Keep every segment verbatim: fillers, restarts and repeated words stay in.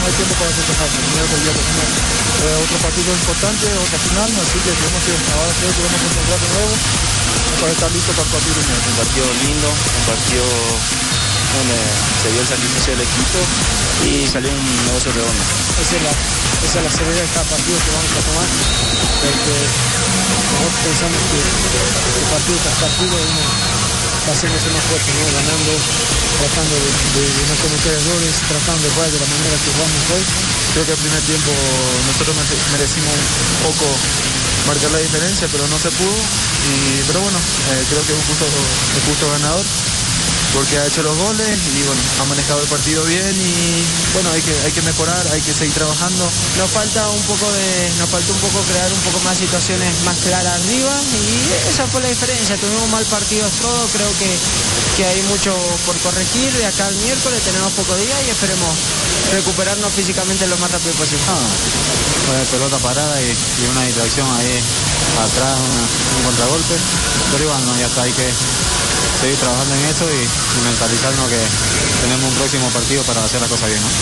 hay tiempo para festejarnos. El miércoles ya tenemos eh, otro partido importante, otra final, así que tenemos que, ahora creo que vamos a concentrar de nuevo para estar listos para el partido de miércoles. Un partido lindo, un partido donde se dio el sacrificio del equipo y salió un negocio redondo. Esa es la, esa es la seriedad de cada partido que vamos a tomar, porque nosotros pensamos que el partido tras partido uno va haciéndose más fuerte, ¿no? Ganando, tratando de, de, de no cometer errores, tratando de jugar de la manera que jugamos hoy. Creo que al primer tiempo nosotros merecimos un poco marcar la diferencia, pero no se pudo. Y, pero bueno, eh, creo que es un justo, un justo ganador, porque ha hecho los goles y bueno, ha manejado el partido bien y bueno, hay que, hay que mejorar, hay que seguir trabajando. Nos falta un poco de, nos faltó un poco crear un poco más situaciones más claras arriba y esa fue la diferencia. Tuvimos mal partidos todos, creo que, que hay mucho por corregir. De acá al miércoles tenemos pocos días y esperemos recuperarnos físicamente lo más rápido posible. Ah, fue pelota parada y, y una distracción ahí atrás, una, un contragolpe, pero igual no, ya está, hay que seguir trabajando en eso y, y mentalizarnos que tenemos un próximo partido para hacer la cosa bien, ¿no?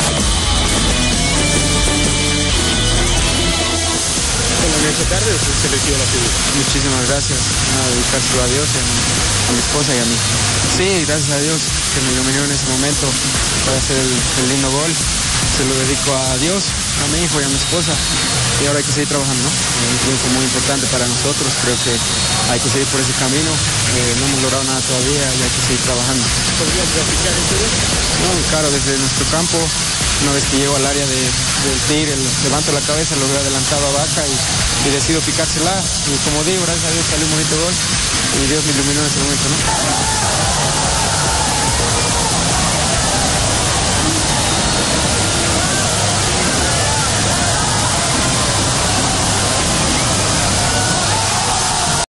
En esta tarde se le dio la figura. Muchísimas gracias, a dedicárselo a Dios, y a, mi, a mi esposa y a mí. Sí, gracias a Dios que me iluminó en ese momento para hacer el, el lindo gol. Se lo dedico a Dios, a mi hijo y a mi esposa. Y ahora hay que seguir trabajando, ¿no? Es un triunfo muy importante para nosotros, creo que hay que seguir por ese camino. Eh, no hemos logrado nada todavía y hay que seguir trabajando. ¿Podrías graficar eso? No, claro, desde nuestro campo, una vez que llego al área de, del tigre, levanto la cabeza, lo veo adelantado a Vaca y, y decido picársela. Y como digo, gracias a Dios salió un bonito gol y Dios me iluminó en ese momento, ¿no?